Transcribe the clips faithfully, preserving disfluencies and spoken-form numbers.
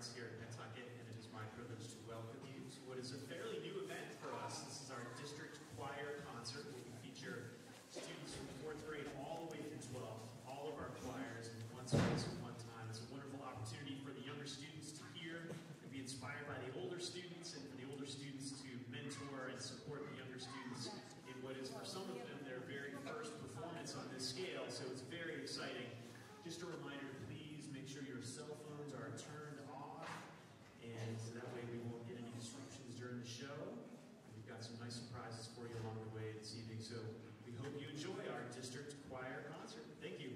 parents here at Nantucket, and it is my privilege to welcome you to what is a fairly new event for us. This is our district choir concert, where we feature students from fourth grade all the way through twelfth, all of our choirs in one space at one time. It's a wonderful opportunity for the younger students to hear and be inspired by the older students, and for the older students to mentor and support the younger students in what is, for some of them, their very first performance on this scale. So it's very exciting. Just a reminder, please make sure your cell phones are turned off, and so that way we won't get any disruptions during the show. We've got some nice surprises for you along the way this evening, so we hope you enjoy our district choir concert. Thank you.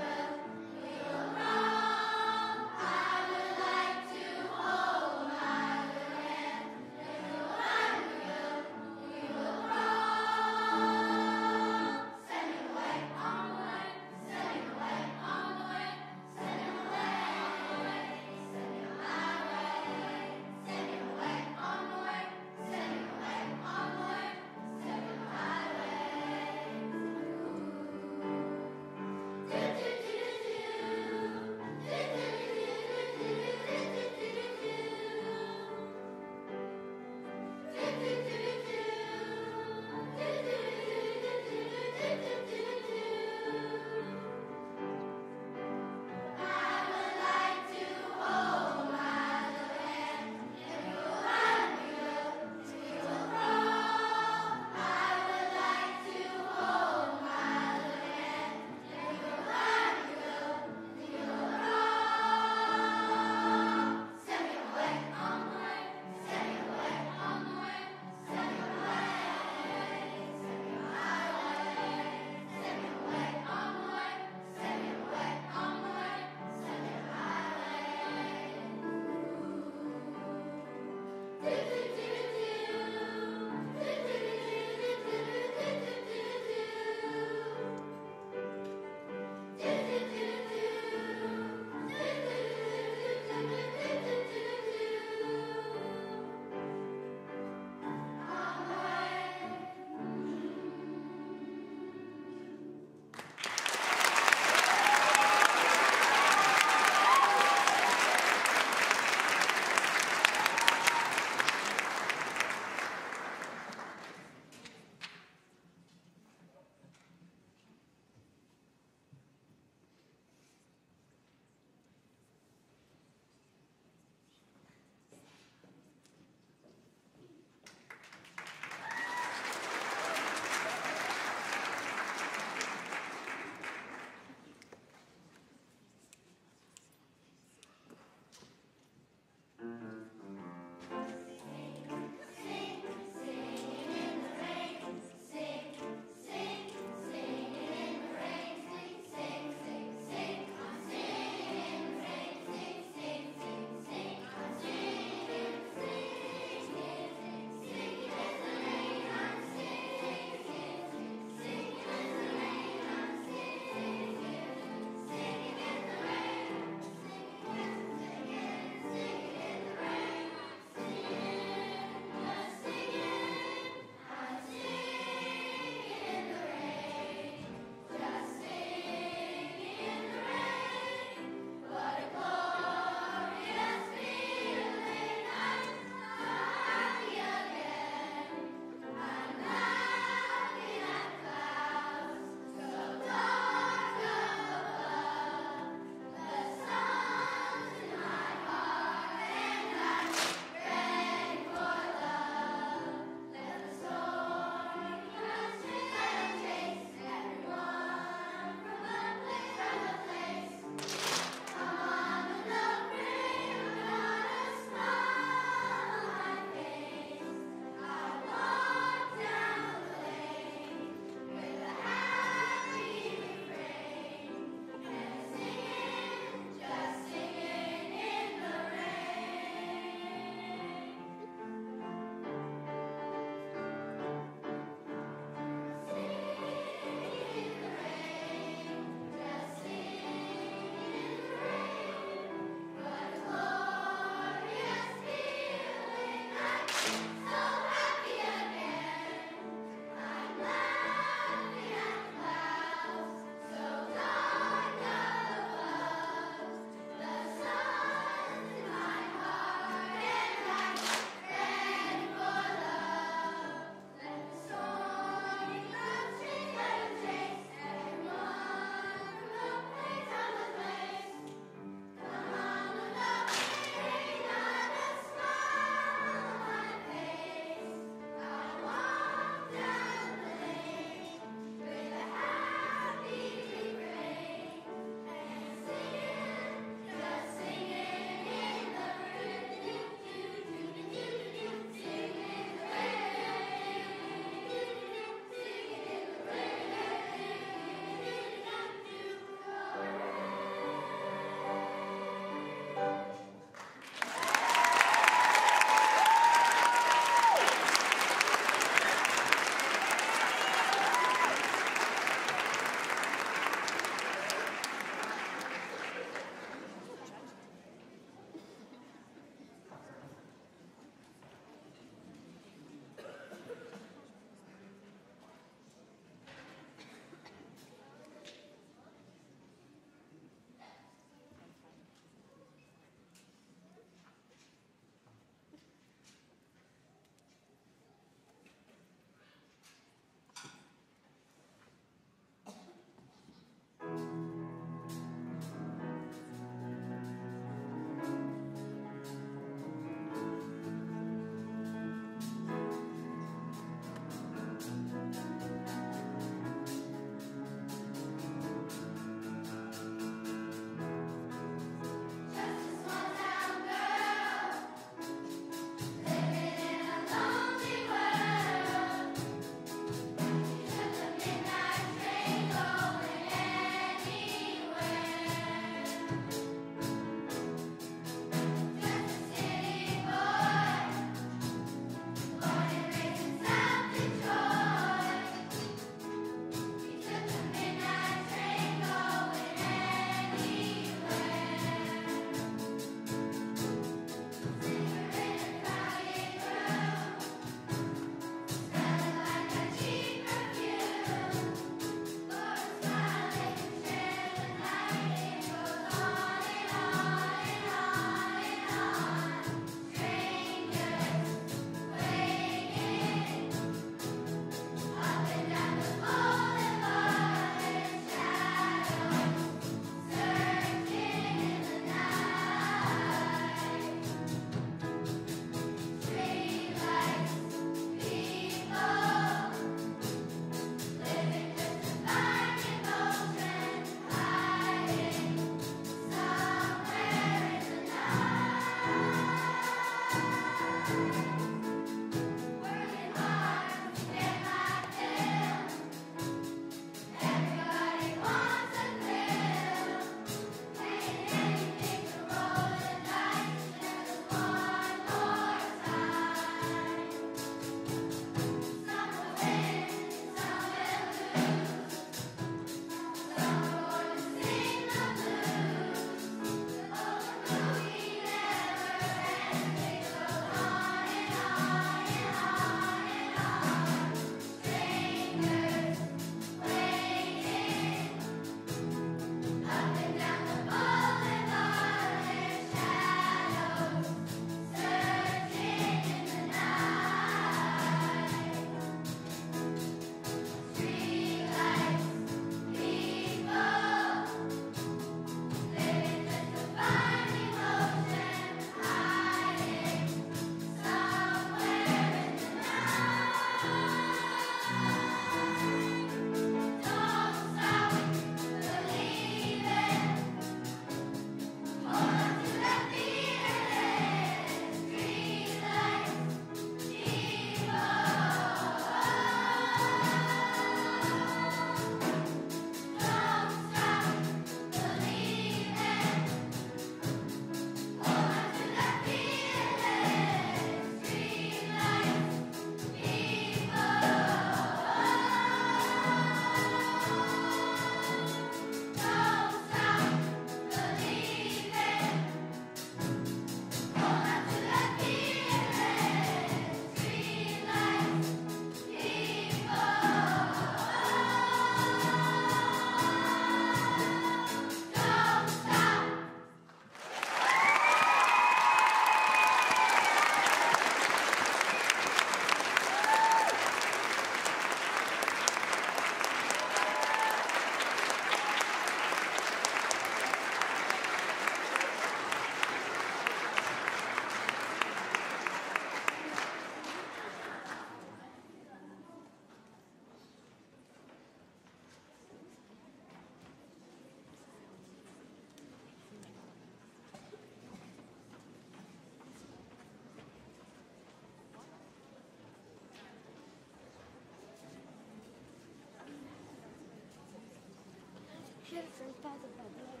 Jennifer's by the Bagnall.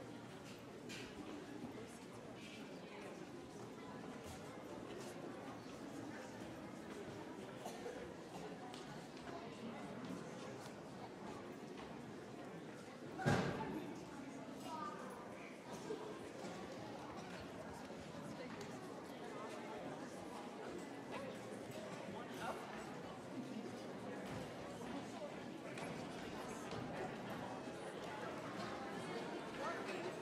Thank you.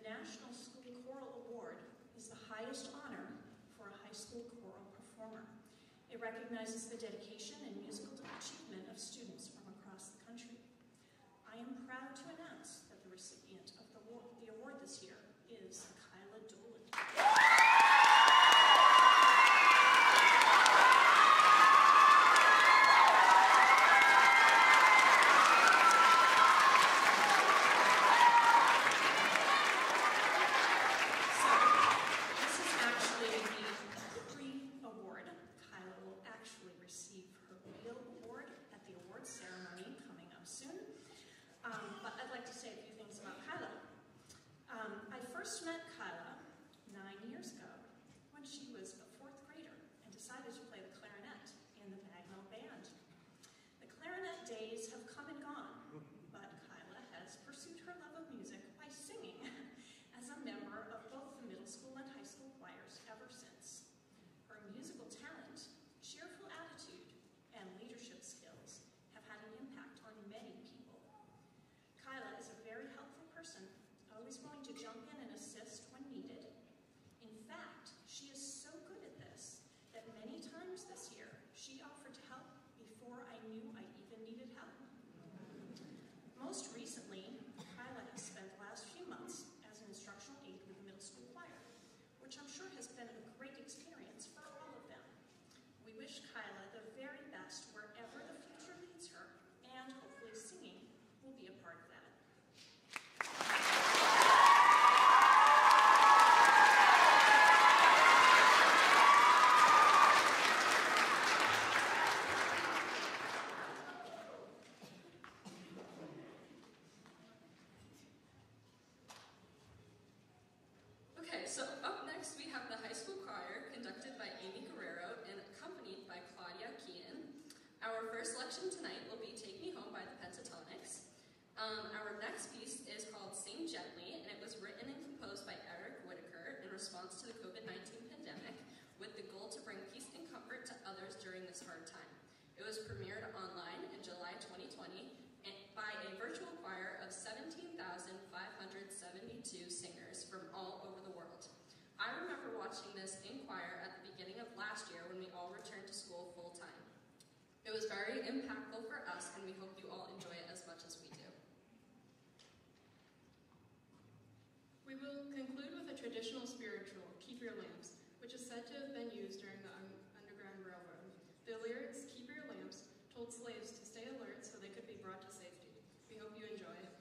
National School Choral Award is the highest honor for a high school choral performer. It recognizes the dedication and musical achievement of students from across the country. I am proud to announce that the recipient of the award, the award this year is Kyla Dolan. She was a fourth grader and decided to play the clarinet in the Bagnall band. The clarinet days have come and gone, but Kyla has pursued her love of music by singing as a member of both the middle school and high school choirs ever since. Her musical talent, cheerful attitude, and leadership skills have had an impact on many people. Kyla is a very helpful person, always willing to jump in and assist when needed. In fact, she is so good at this that many times this year she offered to help before I knew I even needed help. Most recently, Kyla has spent the last few months as an instructional aide with the middle school choir, which I'm sure has been a great experience for all of them. We wish Kyla the very best wherever the future leads her, and hopefully singing will be a part of that. Our first selection tonight will be Take Me Home by the Pentatonics. Um, our next piece is called Sing Gently, and it was written and composed by Eric Whitaker in response to the COVID nineteen pandemic with the goal to bring peace and comfort to others during this hard time. It was premiered online in July twenty twenty by a virtual choir of seventeen thousand five hundred seventy-two singers from all over the world. I remember watching this in choir at the beginning of last year when we all returned to school full-time. It was very impactful for us, and we hope you all enjoy it as much as we do. We will conclude with a traditional spiritual, Keep Your Lamps, which is said to have been used during the un Underground Railroad. The lyrics, Keep Your Lamps, told slaves to stay alert so they could be brought to safety. We hope you enjoy it.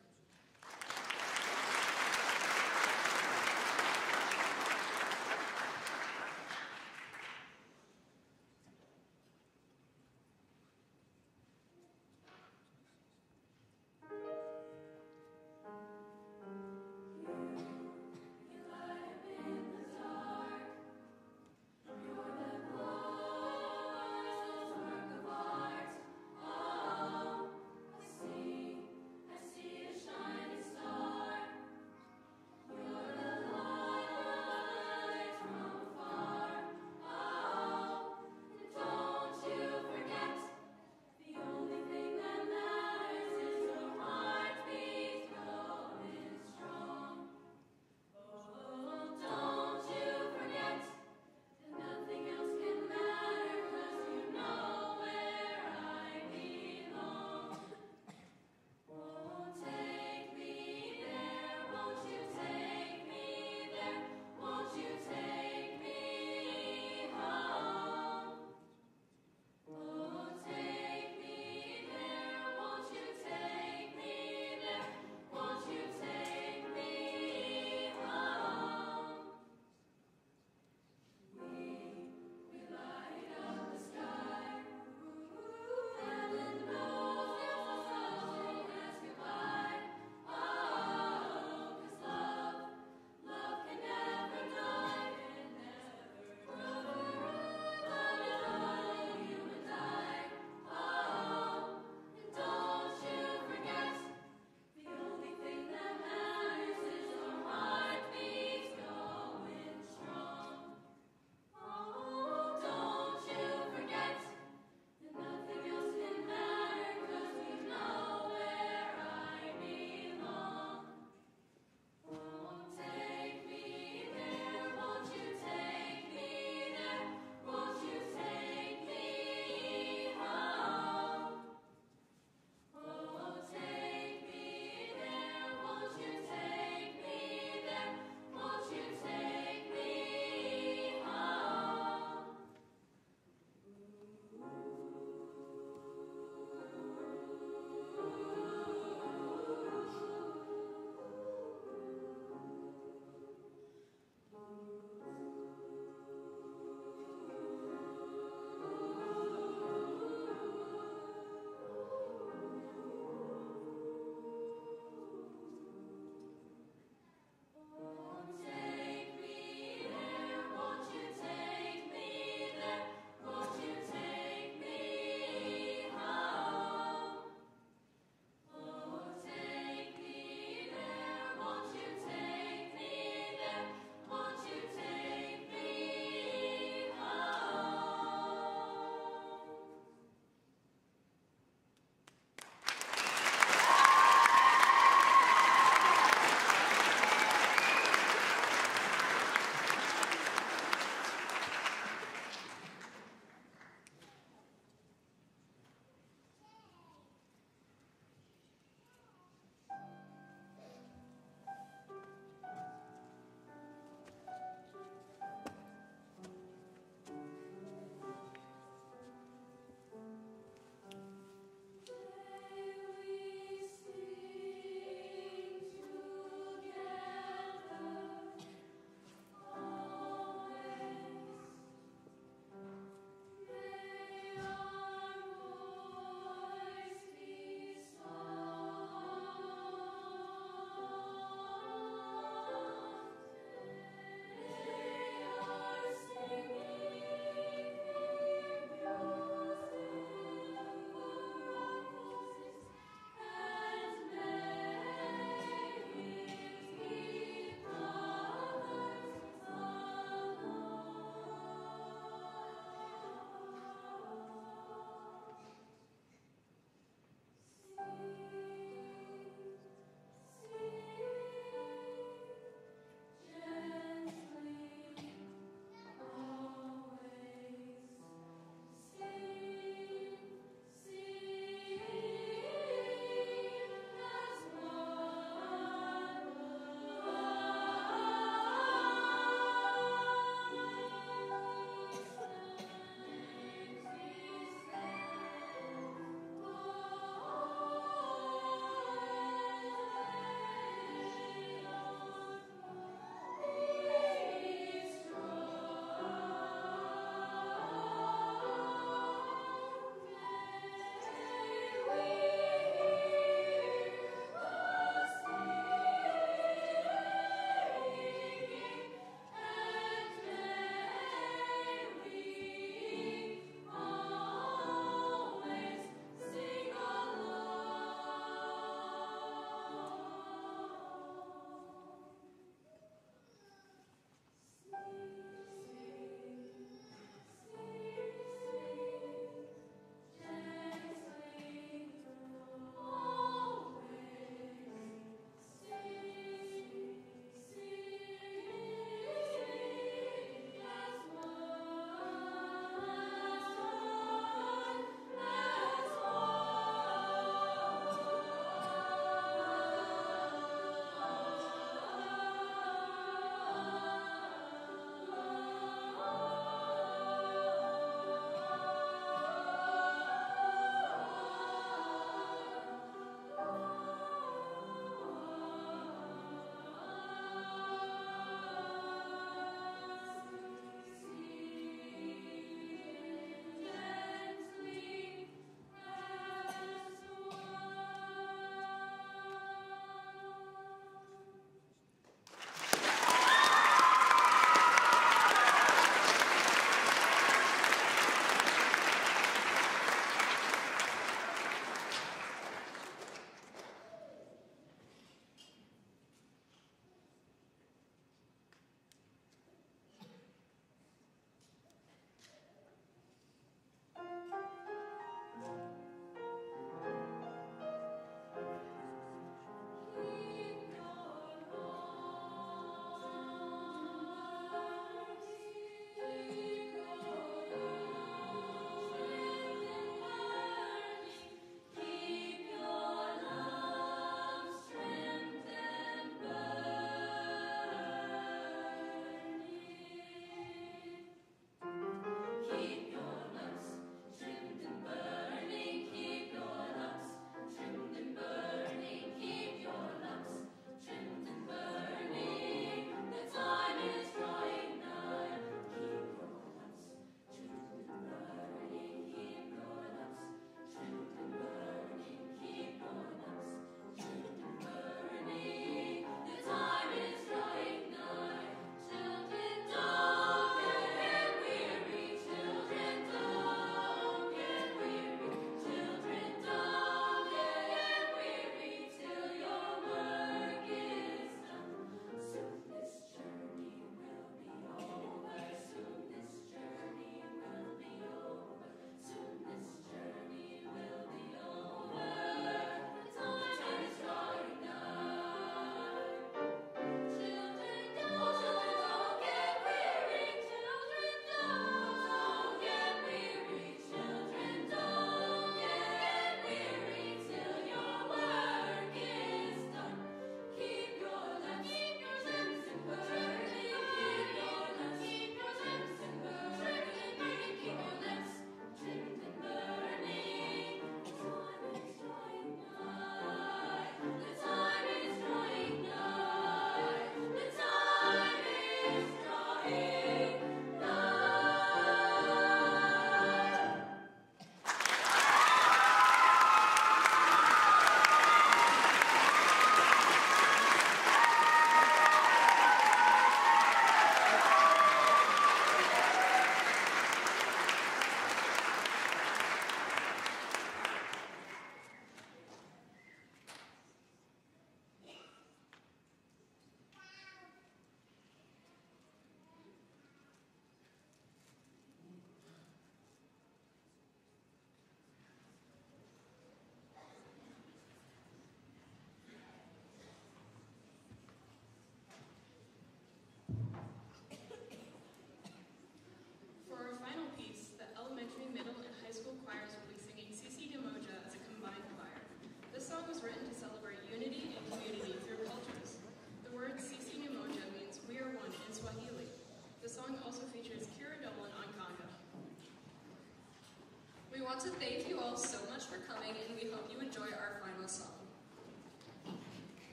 want to thank you all so much for coming, and we hope you enjoy our final song.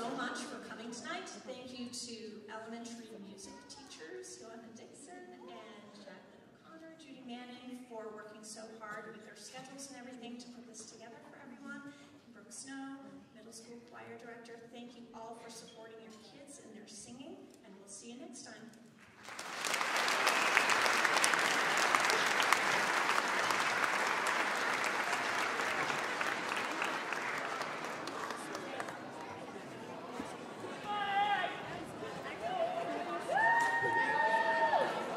so much for coming tonight. Thank you to elementary music teachers, Joanna Dixon and Jacqueline O'Connor, Judy Manning, for working so hard with their schedules and everything to put this together for everyone. Brooke Snow, middle school choir director, thank you all for supporting your kids